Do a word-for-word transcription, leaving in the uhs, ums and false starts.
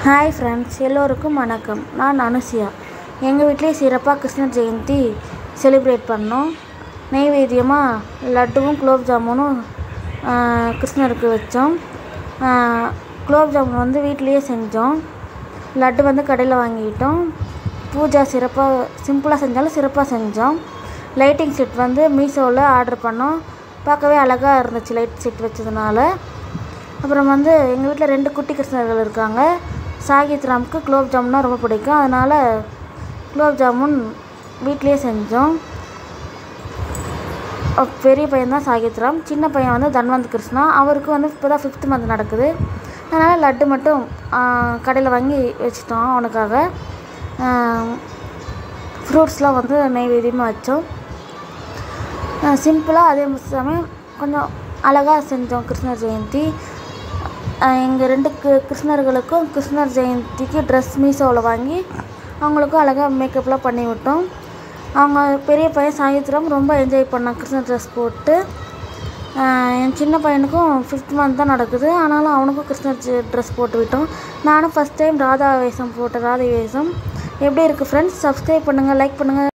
Hi friends, எல்லோருக்கும் வணக்கம். நான் அனுசியா. எங்கள் வீட்டிலே சிறப்பாக கிருஷ்ணர் ஜெயந்தி செலிப்ரேட் பண்ணோம். நெய்வேத்தியமாக லட்டுவும் குலோப் ஜாமுனும் கிருஷ்ணருக்கு வச்சோம். குலோப் ஜாமுன் வந்து வீட்லேயே செஞ்சோம். லட்டு வந்து கடையில் வாங்கிக்கிட்டோம். பூஜா சிறப்பாக சிம்பிளாக செஞ்சாலும் சிறப்பாக செஞ்சோம். லைட்டிங் செட் வந்து மீஷோவில் ஆர்டர் பண்ணோம். பார்க்கவே அழகாக இருந்துச்சு லைட் செட் வச்சதுனால. அப்புறம் வந்து எங்கள் வீட்டில் ரெண்டு குட்டி கிருஷ்ணர்கள் இருக்காங்க. சாகித் ராமுக்கு குலோப் ஜாமுன்னா ரொம்ப பிடிக்கும். அதனால் குலோப் ஜாமுன் வீட்லேயே செஞ்சோம். பெரிய பையன் தான் சாகித் ராம், சின்ன பையன் வந்து தன்வந்த் கிருஷ்ணா. அவருக்கு வந்து இப்போ தான் ஃபிஃப்த் மந்த் நடக்குது. அதனால் லட்டு மட்டும் கடையில் வாங்கி வச்சிட்டோம் அவனுக்காக. ஃப்ரூட்ஸ்லாம் வந்து நெய்வேத்தியமாக வச்சோம். சிம்பிளாக அதே சமயம் கொஞ்சம் அழகாக செஞ்சோம் கிருஷ்ணர் ஜெயந்தி. எங்கள் ரெண்டு கிருஷ்ணர்களுக்கும் கிருஷ்ணர் ஜெயந்திக்கு ட்ரெஸ் மீஷோவில் வாங்கி அவங்களுக்கும் அழகாக மேக்கப்லாம் பண்ணி விட்டோம். அவங்க பெரிய பையன் சாகித் ராம் ரொம்ப என்ஜாய் பண்ணான் கிருஷ்ணர் ட்ரெஸ் போட்டு. என் சின்ன பையனுக்கும் ஃபிஃப்த் மந்த் தான் நடக்குது. ஆனாலும் அவனுக்கும் கிருஷ்ணர் ட்ரெஸ் போட்டு விட்டோம். நானும் ஃபஸ்ட் டைம் ராதா வேஷம் போட்டேன். ராதை வேஷம் எப்படி இருக்குது ஃப்ரெண்ட்ஸ்? சப்ஸ்கிரைப் பண்ணுங்கள், லைக் பண்ணுங்கள்.